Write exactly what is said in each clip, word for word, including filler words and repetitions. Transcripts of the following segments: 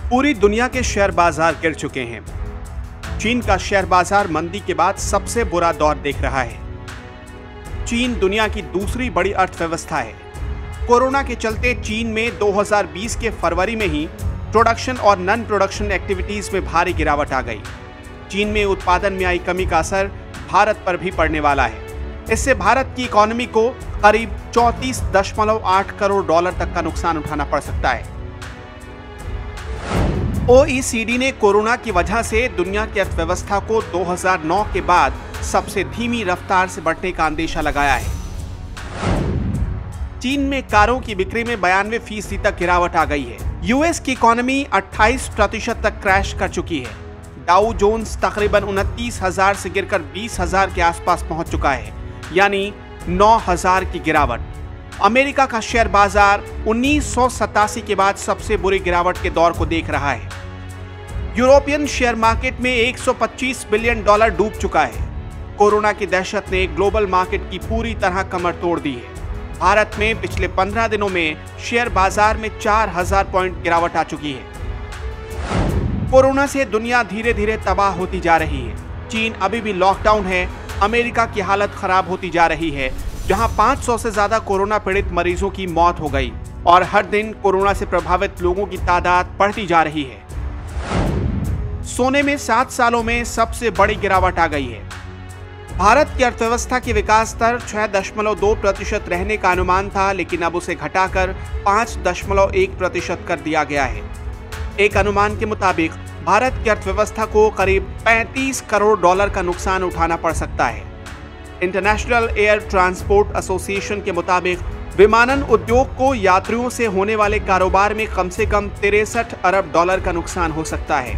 पूरी दुनिया के शेयर बाजार गिर चुके हैं। चीन का शेयर बाजार मंदी के बाद सबसे बुरा दौर देख रहा है। चीन दुनिया की दूसरी बड़ी अर्थव्यवस्था है। कोरोना के चलते चीन में दो हज़ार बीस के फरवरी में ही प्रोडक्शन और नॉन प्रोडक्शन एक्टिविटीज में भारी गिरावट आ गई। चीन में उत्पादन में आई कमी का असर भारत पर भी पड़ने वाला है। इससे भारत की इकोनॉमी को करीब चौंतीस दशमलव आठ करोड़ डॉलर तक का नुकसान उठाना पड़ सकता है। ओ ई सी डी ने कोरोना की वजह से दुनिया की अर्थव्यवस्था को दो हज़ार नौ के बाद सबसे धीमी रफ्तार से बढ़ने का अंदेशा लगाया है। चीन में कारों की बिक्री में बयानवे फीसदी तक गिरावट आ गई है। यू एस की इकोनॉमी अट्ठाईस प्रतिशत तक क्रैश कर चुकी है। डाउ जोन्स तकरीबन उनतीस हजार से गिरकर बीस हजार के आसपास पहुंच चुका है, यानी नौ हजार की गिरावट। अमेरिका का शेयर बाजार उन्नीस सौ सतासी के बाद सबसे बुरी गिरावट के दौर को देख रहा है। यूरोपियन शेयर मार्केट में एक सौ पच्चीस बिलियन डॉलर डूब चुका है। कोरोना की दहशत ने ग्लोबल मार्केट की पूरी तरह कमर तोड़ दी है। भारत में पिछले पंद्रह दिनों में शेयर बाजार में चार हज़ार पॉइंट गिरावट आ चुकी है। कोरोना से दुनिया धीरे धीरे तबाह होती जा रही है। चीन अभी भी लॉकडाउन है। अमेरिका की हालत खराब होती जा रही है, जहां पाँच सौ से ज्यादा कोरोना पीड़ित मरीजों की मौत हो गई और हर दिन कोरोना से प्रभावित लोगों की तादाद बढ़ती जा रही है। सोने में सात सालों में सबसे बड़ी गिरावट आ गई है। भारत की अर्थव्यवस्था की विकास दर छह दशमलव दो प्रतिशत रहने का अनुमान था, लेकिन अब उसे घटाकर पाँच दशमलव एक प्रतिशत कर दिया गया है। एक अनुमान के मुताबिक भारत की अर्थव्यवस्था को करीब पैंतीस करोड़ डॉलर का नुकसान उठाना पड़ सकता है। इंटरनेशनल एयर ट्रांसपोर्ट एसोसिएशन के मुताबिक विमानन उद्योग को यात्रियों से होने वाले कारोबार में कम से कम तिरसठ अरब डॉलर का नुकसान हो सकता है।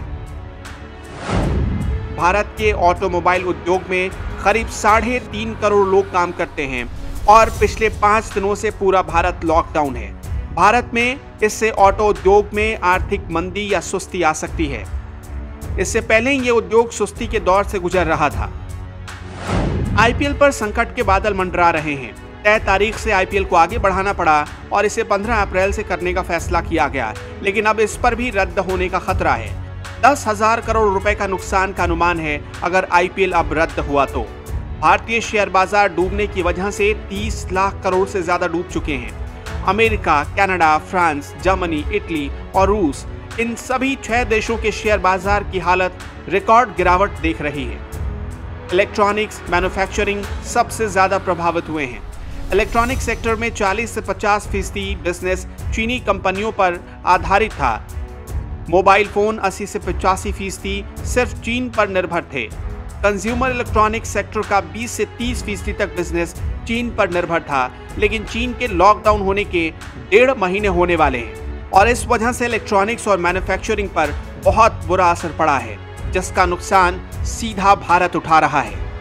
भारत के ऑटोमोबाइल उद्योग में करीब साढ़े तीन करोड़ लोग काम करते हैं और पिछले पाँच दिनों से पूरा भारत लॉकडाउन है। भारत में इससे ऑटो उद्योग में आर्थिक मंदी या सुस्ती आ सकती है। इससे पहले ये उद्योग सुस्ती के दौर से गुजर रहा था। आई पी एल पर संकट के बादल मंडरा रहे हैं। तय तारीख से आई पी एल को आगे बढ़ाना पड़ा और इसे पंद्रह अप्रैल से करने का फैसला किया गया, लेकिन अब इस पर भी रद्द होने का खतरा है। दस हजार करोड़ रुपए का नुकसान का अनुमान है अगर आई पी एल अब रद्द हुआ तो। भारतीय शेयर बाजार डूबने की वजह से तीस लाख करोड़ से ज्यादा डूब चुके हैं। America, Canada, France, Germany, Italy और रूस, इन सभी छह देशों के शेयर बाजार की हालत रिकॉर्ड गिरावट देख रही है। इलेक्ट्रॉनिक्स, मैन्युफैक्चरिंग सबसे ज्यादा प्रभावित हुए हैं। इलेक्ट्रॉनिक सेक्टर में चालीस से पचास फीसदी बिजनेस चीनी कंपनियों पर आधारित था। मोबाइल फोन अस्सी से पचासी फीसदी सिर्फ चीन पर निर्भर थे। कंज्यूमर इलेक्ट्रॉनिक सेक्टर का बीस से तीस फीसदी तक बिजनेस चीन पर निर्भर था, लेकिन चीन के लॉकडाउन होने के डेढ़ महीने होने वाले हैं और इस वजह से इलेक्ट्रॉनिक्स और मैन्युफैक्चरिंग पर बहुत बुरा असर पड़ा है, जिसका नुकसान सीधा भारत उठा रहा है।